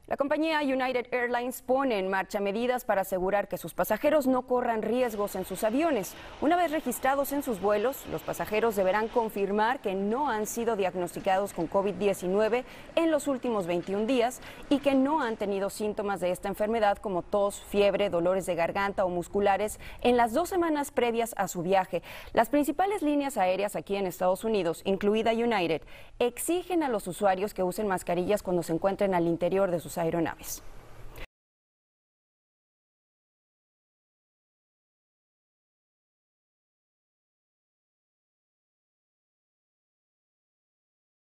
La compañía United Airlines pone en marcha medidas para asegurar que sus pasajeros no corran riesgos en sus aviones. Una vez registrados en sus vuelos, los pasajeros deberán confirmar que no han sido diagnosticados con COVID-19 en los últimos 21 días y que no han tenido síntomas de esta enfermedad como tos, fiebre, dolores de garganta o musculares en las 2 semanas previas a su viaje. Las principales líneas aéreas aquí en Estados Unidos, incluida United, exigen a los usuarios que usen mascarillas cuando se encuentren al interior de sus aeronaves.